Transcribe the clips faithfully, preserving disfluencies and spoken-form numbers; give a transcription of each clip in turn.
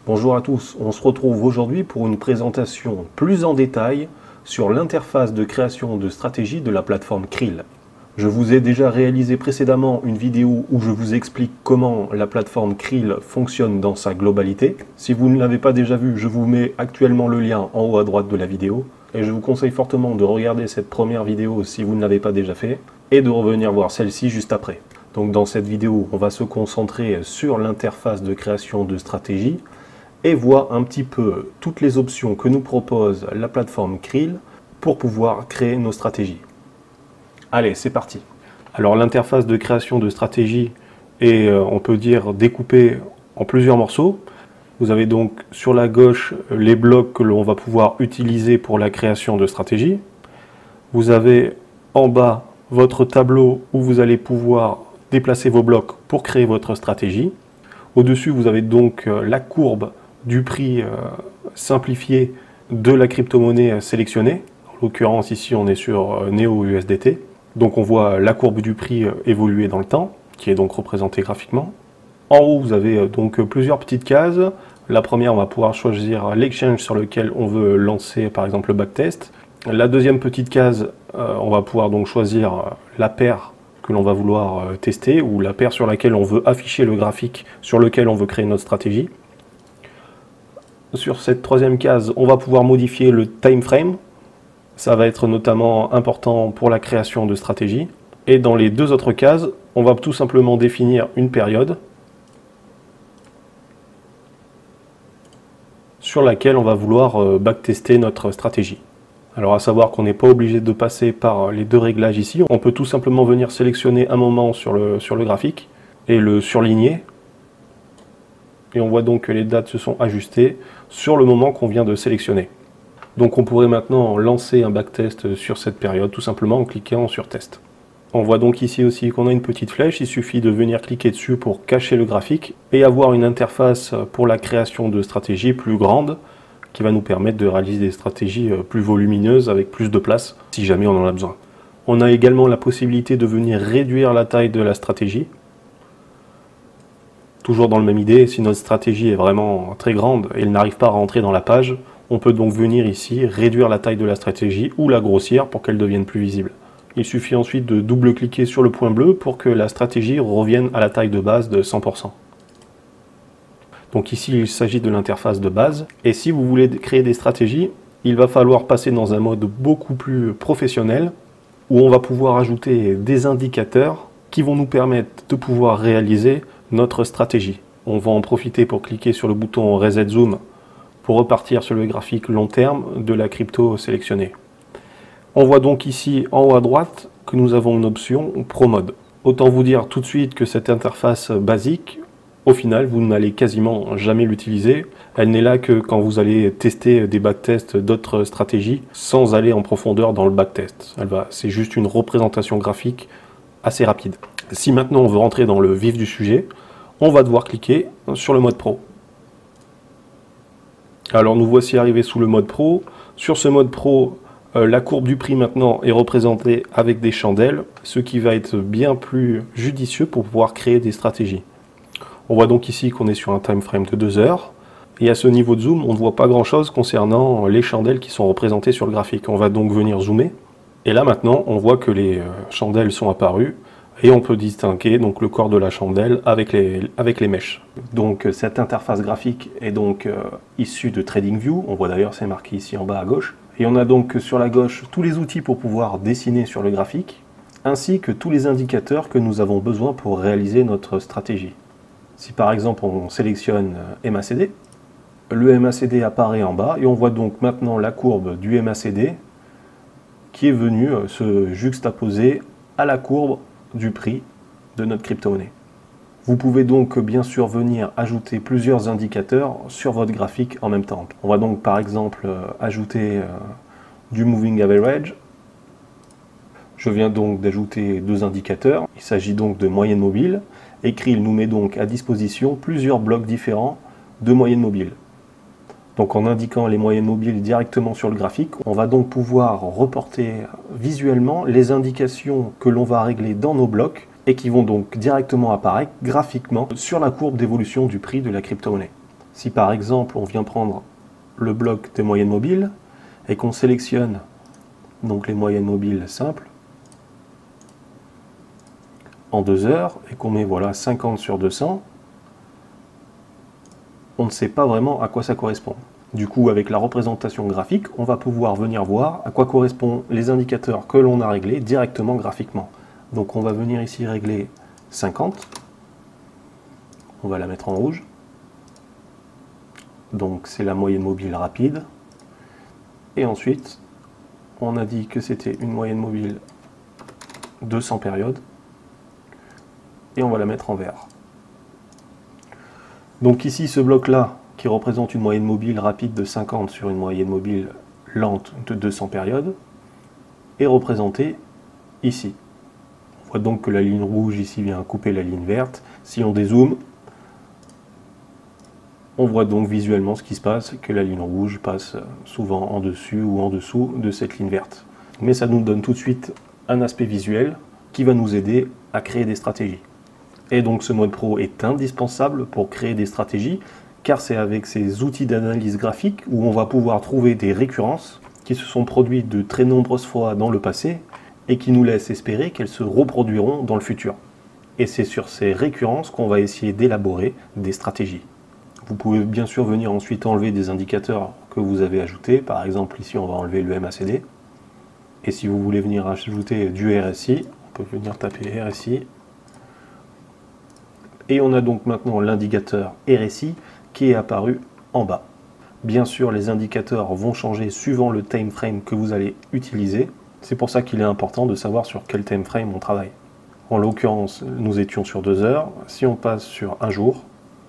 Bonjour à tous, on se retrouve aujourd'hui pour une présentation plus en détail sur l'interface de création de stratégie de la plateforme Krill. Je vous ai déjà réalisé précédemment une vidéo où je vous explique comment la plateforme Krill fonctionne dans sa globalité. Si vous ne l'avez pas déjà vu, je vous mets actuellement le lien en haut à droite de la vidéo. Et je vous conseille fortement de regarder cette première vidéo si vous ne l'avez pas déjà fait, et de revenir voir celle-ci juste après. Donc dans cette vidéo, on va se concentrer sur l'interface de création de stratégie, et voir un petit peu toutes les options que nous propose la plateforme Krill pour pouvoir créer nos stratégies. Allez, c'est parti. Alors l'interface de création de stratégie est, euh, on peut dire, découpée en plusieurs morceaux. Vous avez donc sur la gauche les blocs que l'on va pouvoir utiliser pour la création de stratégie. Vous avez en bas votre tableau où vous allez pouvoir déplacer vos blocs pour créer votre stratégie. Au-dessus, vous avez donc euh, la courbe du prix euh, simplifié de la crypto-monnaie sélectionnée. En l'occurrence, ici, on est sur euh, Neo U S D T. Donc, on voit la courbe du prix euh, évoluer dans le temps, qui est donc représentée graphiquement. En haut, vous avez euh, donc plusieurs petites cases. La première, on va pouvoir choisir l'exchange sur lequel on veut lancer, par exemple, le backtest. La deuxième petite case, euh, on va pouvoir donc choisir euh, la paire que l'on va vouloir euh, tester, ou la paire sur laquelle on veut afficher le graphique sur lequel on veut créer notre stratégie. Sur cette troisième case, on va pouvoir modifier le time frame. Ça va être notamment important pour la création de stratégie. Et dans les deux autres cases, on va tout simplement définir une période sur laquelle on va vouloir backtester notre stratégie. Alors à savoir qu'on n'est pas obligé de passer par les deux réglages ici. On peut tout simplement venir sélectionner un moment sur le, sur le graphique et le surligner. Et on voit donc que les dates se sont ajustées sur le moment qu'on vient de sélectionner. Donc on pourrait maintenant lancer un backtest sur cette période, tout simplement en cliquant sur Test. On voit donc ici aussi qu'on a une petite flèche, il suffit de venir cliquer dessus pour cacher le graphique et avoir une interface pour la création de stratégies plus grande qui va nous permettre de réaliser des stratégies plus volumineuses avec plus de place si jamais on en a besoin. On a également la possibilité de venir réduire la taille de la stratégie. Toujours dans la même idée, si notre stratégie est vraiment très grande et elle n'arrive pas à rentrer dans la page, on peut donc venir ici réduire la taille de la stratégie ou la grossir pour qu'elle devienne plus visible. Il suffit ensuite de double-cliquer sur le point bleu pour que la stratégie revienne à la taille de base de cent pour cent. Donc ici, il s'agit de l'interface de base. Et si vous voulez créer des stratégies, il va falloir passer dans un mode beaucoup plus professionnel où on va pouvoir ajouter des indicateurs qui vont nous permettre de pouvoir réaliser notre stratégie. On va en profiter pour cliquer sur le bouton Reset Zoom pour repartir sur le graphique long terme de la crypto sélectionnée. On voit donc ici en haut à droite que nous avons une option Pro Mode. Autant vous dire tout de suite que cette interface basique, au final, vous n'allez quasiment jamais l'utiliser. Elle n'est là que quand vous allez tester des backtests d'autres stratégies sans aller en profondeur dans le backtest. Elle va, c'est juste une représentation graphique assez rapide. Si maintenant on veut rentrer dans le vif du sujet, on va devoir cliquer sur le mode Pro. Alors nous voici arrivés sous le mode Pro. Sur ce mode Pro, euh, la courbe du prix maintenant est représentée avec des chandelles, ce qui va être bien plus judicieux pour pouvoir créer des stratégies. On voit donc ici qu'on est sur un time frame de deux heures. Et à ce niveau de zoom, on ne voit pas grand chose concernant les chandelles qui sont représentées sur le graphique. On va donc venir zoomer. Et là maintenant, on voit que les euh, chandelles sont apparues. Et on peut distinguer donc le corps de la chandelle avec les, avec les mèches. Donc cette interface graphique est donc euh, issue de TradingView. On voit d'ailleurs c'est marqué ici en bas à gauche. Et on a donc sur la gauche tous les outils pour pouvoir dessiner sur le graphique, ainsi que tous les indicateurs que nous avons besoin pour réaliser notre stratégie. Si par exemple on sélectionne M A C D, le M A C D apparaît en bas et on voit donc maintenant la courbe du M A C D qui est venue se juxtaposer à la courbe du prix de notre crypto-monnaie. Vous pouvez donc bien sûr venir ajouter plusieurs indicateurs sur votre graphique en même temps. On va donc par exemple ajouter euh, du Moving Average. Je viens donc d'ajouter deux indicateurs. Il s'agit donc de moyenne mobile. Et Krill nous met donc à disposition plusieurs blocs différents de moyenne mobile. Donc en indiquant les moyennes mobiles directement sur le graphique, on va donc pouvoir reporter visuellement les indications que l'on va régler dans nos blocs et qui vont donc directement apparaître graphiquement sur la courbe d'évolution du prix de la crypto-monnaie. Si par exemple on vient prendre le bloc des moyennes mobiles et qu'on sélectionne donc les moyennes mobiles simples en deux heures et qu'on met voilà cinquante sur deux cents, on ne sait pas vraiment à quoi ça correspond. Du coup, avec la représentation graphique, on va pouvoir venir voir à quoi correspondent les indicateurs que l'on a réglés directement graphiquement. Donc on va venir ici régler cinquante, on va la mettre en rouge, donc c'est la moyenne mobile rapide, et ensuite on a dit que c'était une moyenne mobile de cent périodes, et on va la mettre en vert. Donc ici ce bloc là, qui représente une moyenne mobile rapide de cinquante sur une moyenne mobile lente de deux cents périodes, est représenté ici. On voit donc que la ligne rouge ici vient couper la ligne verte. Si on dézoome, on voit donc visuellement ce qui se passe, que la ligne rouge passe souvent en dessus ou en dessous de cette ligne verte. Mais ça nous donne tout de suite un aspect visuel qui va nous aider à créer des stratégies. Et donc ce mode pro est indispensable pour créer des stratégies, car c'est avec ces outils d'analyse graphique où on va pouvoir trouver des récurrences qui se sont produites de très nombreuses fois dans le passé et qui nous laissent espérer qu'elles se reproduiront dans le futur. Et c'est sur ces récurrences qu'on va essayer d'élaborer des stratégies. Vous pouvez bien sûr venir ensuite enlever des indicateurs que vous avez ajoutés. Par exemple, ici, on va enlever le M A C D. Et si vous voulez venir ajouter du R S I, on peut venir taper R S I. Et on a donc maintenant l'indicateur R S I qui est apparu en bas. Bien sûr, les indicateurs vont changer suivant le time frame que vous allez utiliser. C'est pour ça qu'il est important de savoir sur quel time frame on travaille. En l'occurrence, nous étions sur deux heures. Si on passe sur un jour,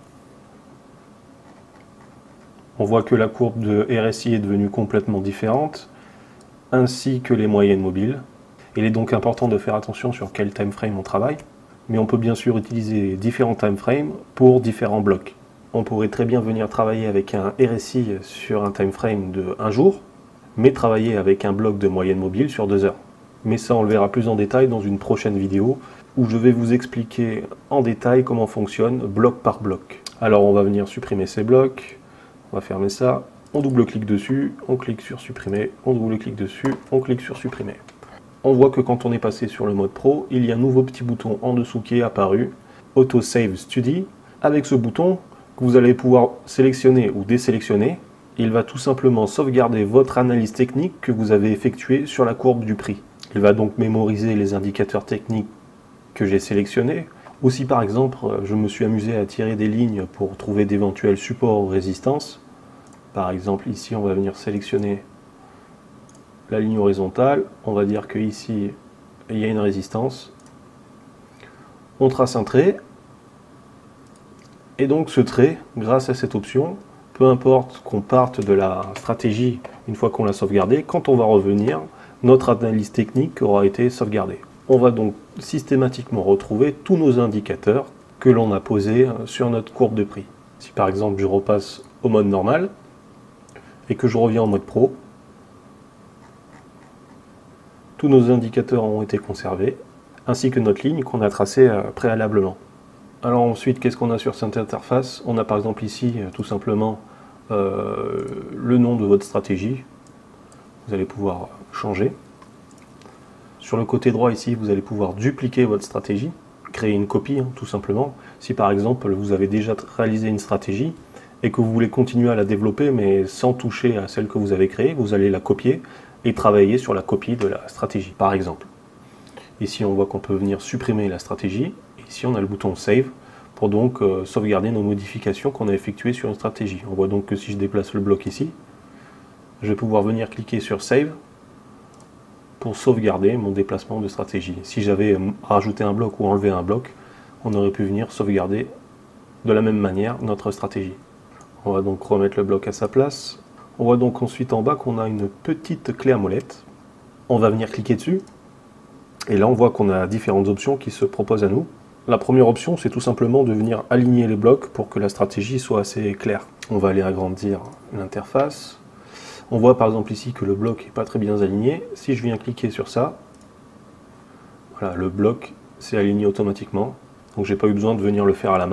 on voit que la courbe de R S I est devenue complètement différente, ainsi que les moyennes mobiles. Il est donc important de faire attention sur quel time frame on travaille, mais on peut bien sûr utiliser différents time frames pour différents blocs. On pourrait très bien venir travailler avec un R S I sur un time frame de un jour, mais travailler avec un bloc de moyenne mobile sur deux heures. Mais ça, on le verra plus en détail dans une prochaine vidéo, où je vais vous expliquer en détail comment fonctionne bloc par bloc. Alors on va venir supprimer ces blocs, on va fermer ça, on double-clique dessus, on clique sur supprimer, on double-clique dessus, on clique sur supprimer. On voit que quand on est passé sur le mode pro, il y a un nouveau petit bouton en dessous qui est apparu, Auto Save Study. Avec ce bouton, que vous allez pouvoir sélectionner ou désélectionner, il va tout simplement sauvegarder votre analyse technique que vous avez effectuée sur la courbe du prix. Il va donc mémoriser les indicateurs techniques que j'ai sélectionnés. Ou si par exemple, je me suis amusé à tirer des lignes pour trouver d'éventuels supports ou résistances. Par exemple, ici, on va venir sélectionner la ligne horizontale. On va dire qu'ici, il y a une résistance. On trace un trait. Et donc ce trait, grâce à cette option, peu importe qu'on parte de la stratégie une fois qu'on l'a sauvegardé, quand on va revenir, notre analyse technique aura été sauvegardée. On va donc systématiquement retrouver tous nos indicateurs que l'on a posés sur notre courbe de prix. Si par exemple je repasse au mode normal et que je reviens en mode pro, tous nos indicateurs ont été conservés, ainsi que notre ligne qu'on a tracée préalablement. Alors ensuite, qu'est-ce qu'on a sur cette interface? On a par exemple ici tout simplement euh, le nom de votre stratégie. Vous allez pouvoir changer. Sur le côté droit ici, vous allez pouvoir dupliquer votre stratégie, créer une copie hein, tout simplement. Si par exemple vous avez déjà réalisé une stratégie et que vous voulez continuer à la développer mais sans toucher à celle que vous avez créée, vous allez la copier et travailler sur la copie de la stratégie par exemple. Ici on voit qu'on peut venir supprimer la stratégie. Ici, on a le bouton Save pour donc euh, sauvegarder nos modifications qu'on a effectuées sur une stratégie. On voit donc que si je déplace le bloc ici, je vais pouvoir venir cliquer sur Save pour sauvegarder mon déplacement de stratégie. Si j'avais rajouté un bloc ou enlevé un bloc, on aurait pu venir sauvegarder de la même manière notre stratégie. On va donc remettre le bloc à sa place. On voit donc ensuite en bas qu'on a une petite clé à molette. On va venir cliquer dessus. Et là, on voit qu'on a différentes options qui se proposent à nous. La première option, c'est tout simplement de venir aligner les blocs pour que la stratégie soit assez claire. On va aller agrandir l'interface. On voit par exemple ici que le bloc n'est pas très bien aligné. Si je viens cliquer sur ça, voilà, le bloc s'est aligné automatiquement. Donc j'ai pas eu besoin de venir le faire à la main.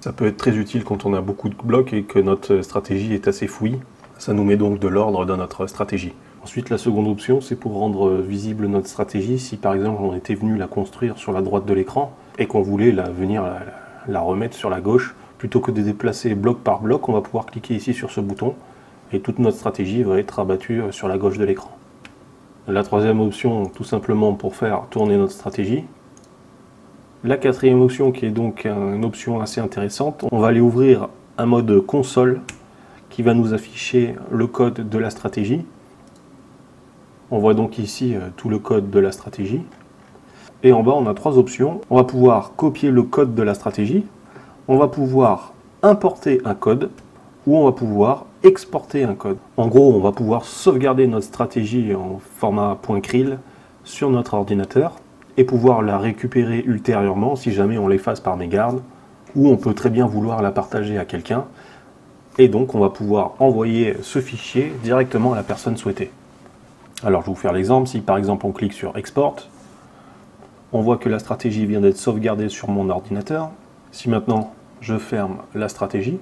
Ça peut être très utile quand on a beaucoup de blocs et que notre stratégie est assez fouillie. Ça nous met donc de l'ordre dans notre stratégie. Ensuite, la seconde option, c'est pour rendre visible notre stratégie. Si par exemple on était venu la construire sur la droite de l'écran et qu'on voulait la, venir la, la remettre sur la gauche, plutôt que de déplacer bloc par bloc, on va pouvoir cliquer ici sur ce bouton et toute notre stratégie va être abattue sur la gauche de l'écran. La troisième option, tout simplement pour faire tourner notre stratégie. La quatrième option, qui est donc une option assez intéressante, on va aller ouvrir un mode console qui va nous afficher le code de la stratégie. On voit donc ici euh, tout le code de la stratégie. Et en bas, on a trois options. On va pouvoir copier le code de la stratégie, on va pouvoir importer un code, ou on va pouvoir exporter un code. En gros, on va pouvoir sauvegarder notre stratégie en format .cril sur notre ordinateur et pouvoir la récupérer ultérieurement si jamais on l'efface par mégarde, ou on peut très bien vouloir la partager à quelqu'un, et donc on va pouvoir envoyer ce fichier directement à la personne souhaitée. Alors je vais vous faire l'exemple. Si par exemple on clique sur Export, on voit que la stratégie vient d'être sauvegardée sur mon ordinateur. Si maintenant je ferme la stratégie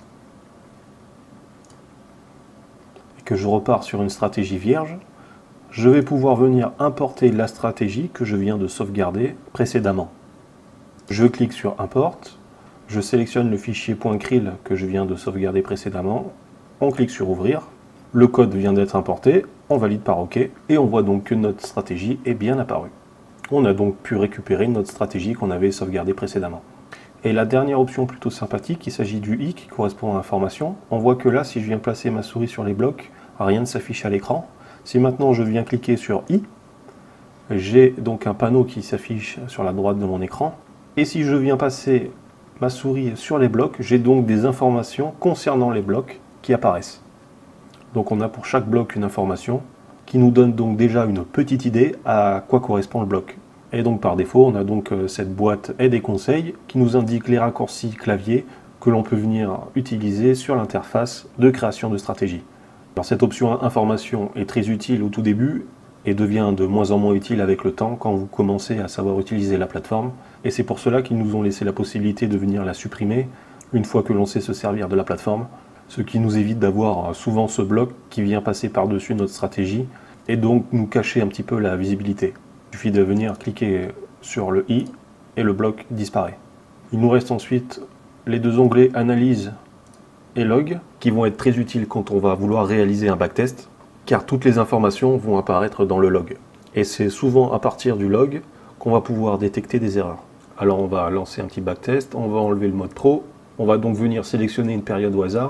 et que je repars sur une stratégie vierge, je vais pouvoir venir importer la stratégie que je viens de sauvegarder précédemment. Je clique sur Import, je sélectionne le fichier .cril que je viens de sauvegarder précédemment, on clique sur Ouvrir, le code vient d'être importé, on valide par OK, et on voit donc que notre stratégie est bien apparue. On a donc pu récupérer notre stratégie qu'on avait sauvegardée précédemment. Et la dernière option plutôt sympathique, il s'agit du i qui correspond à l'information. On voit que là, si je viens placer ma souris sur les blocs, rien ne s'affiche à l'écran. Si maintenant je viens cliquer sur i, j'ai donc un panneau qui s'affiche sur la droite de mon écran. Et si je viens passer ma souris sur les blocs, j'ai donc des informations concernant les blocs qui apparaissent. Donc on a pour chaque bloc une information qui nous donne donc déjà une petite idée à quoi correspond le bloc. Et donc par défaut, on a donc cette boîte aide et conseils qui nous indique les raccourcis clavier que l'on peut venir utiliser sur l'interface de création de stratégie. Alors cette option information est très utile au tout début et devient de moins en moins utile avec le temps quand vous commencez à savoir utiliser la plateforme. Et c'est pour cela qu'ils nous ont laissé la possibilité de venir la supprimer une fois que l'on sait se servir de la plateforme, ce qui nous évite d'avoir souvent ce bloc qui vient passer par-dessus notre stratégie et donc nous cacher un petit peu la visibilité. Il suffit de venir cliquer sur le i et le bloc disparaît. Il nous reste ensuite les deux onglets Analyse et Log qui vont être très utiles quand on va vouloir réaliser un backtest, car toutes les informations vont apparaître dans le log. Et c'est souvent à partir du log qu'on va pouvoir détecter des erreurs. Alors on va lancer un petit backtest, on va enlever le mode pro, on va donc venir sélectionner une période au hasard,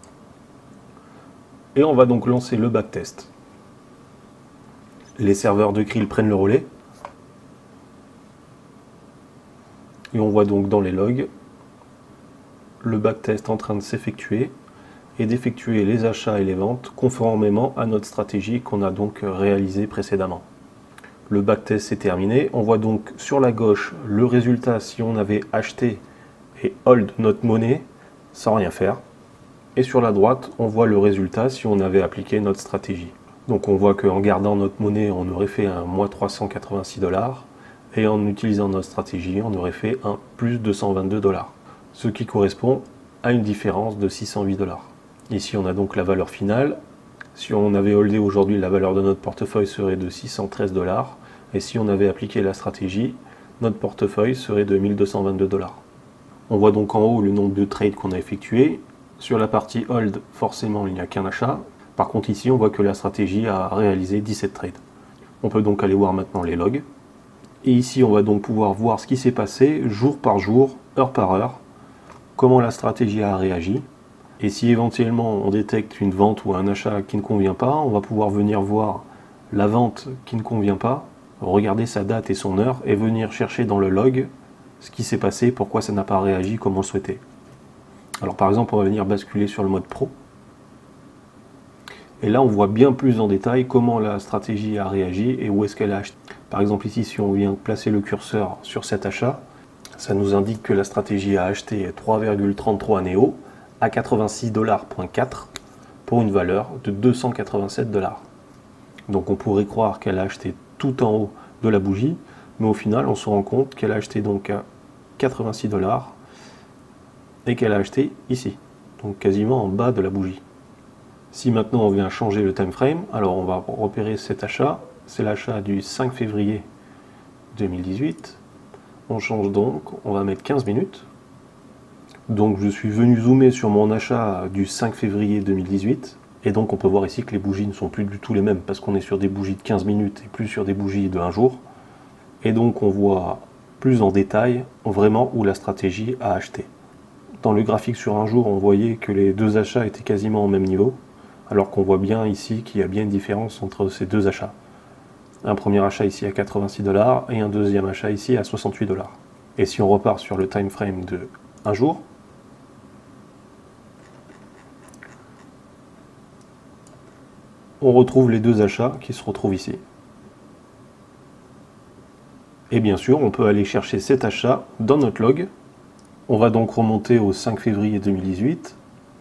et on va donc lancer le backtest. Les serveurs de Krill prennent le relais, et on voit donc dans les logs le backtest en train de s'effectuer et d'effectuer les achats et les ventes conformément à notre stratégie qu'on a donc réalisée précédemment. Le backtest est terminé, on voit donc sur la gauche le résultat si on avait acheté et hold notre monnaie sans rien faire. Et sur la droite, on voit le résultat si on avait appliqué notre stratégie. Donc on voit qu'en gardant notre monnaie, on aurait fait un moins trois cent quatre-vingt-six dollars. Et en utilisant notre stratégie, on aurait fait un plus deux cent vingt-deux dollars. Ce qui correspond à une différence de six cent huit dollars. Ici, on a donc la valeur finale. Si on avait holdé aujourd'hui, la valeur de notre portefeuille serait de six cent treize dollars. Et si on avait appliqué la stratégie, notre portefeuille serait de mille deux cent vingt-deux dollars. On voit donc en haut le nombre de trades qu'on a effectués. Sur la partie hold, forcément, il n'y a qu'un achat. Par contre, ici, on voit que la stratégie a réalisé dix-sept trades. On peut donc aller voir maintenant les logs. Et ici, on va donc pouvoir voir ce qui s'est passé jour par jour, heure par heure, comment la stratégie a réagi. Et si éventuellement on détecte une vente ou un achat qui ne convient pas, on va pouvoir venir voir la vente qui ne convient pas, regarder sa date et son heure et venir chercher dans le log ce qui s'est passé, pourquoi ça n'a pas réagi comme on le souhaitait. Alors par exemple, on va venir basculer sur le mode pro. Et là, on voit bien plus en détail comment la stratégie a réagi et où est-ce qu'elle a acheté. Par exemple, ici, si on vient placer le curseur sur cet achat, ça nous indique que la stratégie a acheté trois virgule trente-trois Neo à quatre-vingt-six dollars virgule quatre pour une valeur de deux cent quatre-vingt-sept dollars. Donc on pourrait croire qu'elle a acheté tout en haut de la bougie, mais au final, on se rend compte qu'elle a acheté donc à quatre-vingt-six dollars et qu'elle a acheté ici, donc quasiment en bas de la bougie. Si maintenant on vient changer le time frame, alors on va repérer cet achat, c'est l'achat du cinq février deux mille dix-huit. On change donc, on va mettre quinze minutes. Donc je suis venu zoomer sur mon achat du cinq février deux mille dix-huit, et donc on peut voir ici que les bougies ne sont plus du tout les mêmes, parce qu'on est sur des bougies de quinze minutes et plus sur des bougies de un jour. Et donc on voit plus en détail vraiment où la stratégie a acheté. Dans le graphique sur un jour, on voyait que les deux achats étaient quasiment au même niveau, alors qu'on voit bien ici qu'il y a bien une différence entre ces deux achats. Un premier achat ici à quatre-vingt-six dollars et un deuxième achat ici à soixante-huit dollars. Et si on repart sur le time frame de un jour, on retrouve les deux achats qui se retrouvent ici. Et bien sûr, on peut aller chercher cet achat dans notre log. On va donc remonter au cinq février deux mille dix-huit.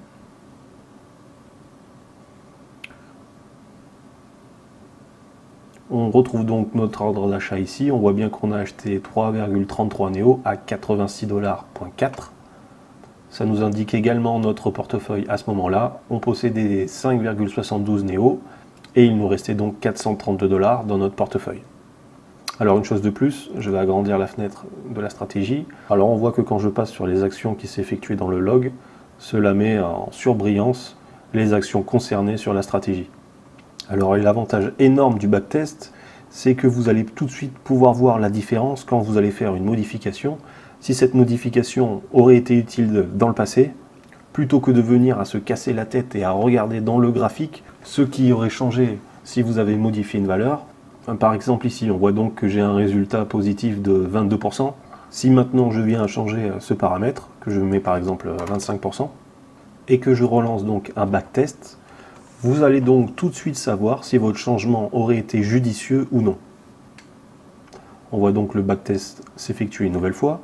On retrouve donc notre ordre d'achat ici. On voit bien qu'on a acheté trois virgule trente-trois Neo à quatre-vingt-six dollars virgule quatre. Ça nous indique également notre portefeuille à ce moment-là. On possédait cinq virgule soixante-douze Neo et il nous restait donc quatre cent trente-deux dollars dans notre portefeuille. Alors une chose de plus, je vais agrandir la fenêtre de la stratégie. Alors on voit que quand je passe sur les actions qui s'effectuent dans le log, cela met en surbrillance les actions concernées sur la stratégie. Alors l'avantage énorme du backtest, c'est que vous allez tout de suite pouvoir voir la différence quand vous allez faire une modification. Si cette modification aurait été utile dans le passé, plutôt que de venir à se casser la tête et à regarder dans le graphique ce qui aurait changé si vous avez modifié une valeur. Par exemple ici, on voit donc que j'ai un résultat positif de vingt-deux pour cent. Si maintenant je viens à changer ce paramètre, que je mets par exemple à vingt-cinq pour cent, et que je relance donc un backtest, vous allez donc tout de suite savoir si votre changement aurait été judicieux ou non. On voit donc le backtest s'effectuer une nouvelle fois.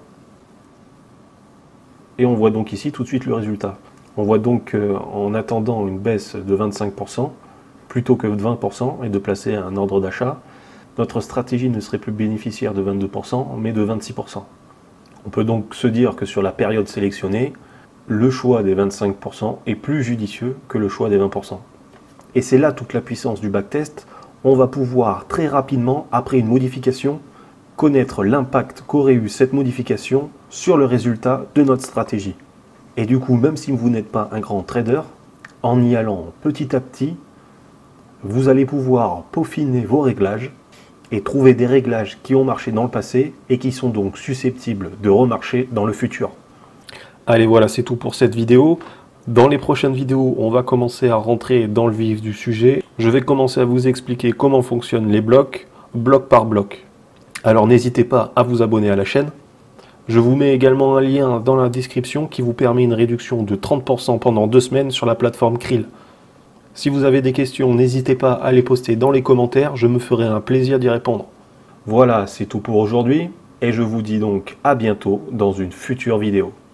Et on voit donc ici tout de suite le résultat. On voit donc qu'en attendant une baisse de vingt-cinq pour cent, plutôt que de vingt pour cent, et de placer un ordre d'achat, notre stratégie ne serait plus bénéficiaire de vingt-deux pour cent, mais de vingt-six pour cent. On peut donc se dire que sur la période sélectionnée, le choix des vingt-cinq pour cent est plus judicieux que le choix des vingt pour cent. Et c'est là toute la puissance du backtest. On va pouvoir très rapidement, après une modification, connaître l'impact qu'aurait eu cette modification sur le résultat de notre stratégie. Et du coup, même si vous n'êtes pas un grand trader, en y allant petit à petit, vous allez pouvoir peaufiner vos réglages et trouver des réglages qui ont marché dans le passé et qui sont donc susceptibles de remarcher dans le futur. Allez, voilà, c'est tout pour cette vidéo. Dans les prochaines vidéos, on va commencer à rentrer dans le vif du sujet. Je vais commencer à vous expliquer comment fonctionnent les blocs, bloc par bloc. Alors n'hésitez pas à vous abonner à la chaîne. Je vous mets également un lien dans la description qui vous permet une réduction de trente pour cent pendant deux semaines sur la plateforme Krill. Si vous avez des questions, n'hésitez pas à les poster dans les commentaires, je me ferai un plaisir d'y répondre. Voilà, c'est tout pour aujourd'hui, et je vous dis donc à bientôt dans une future vidéo.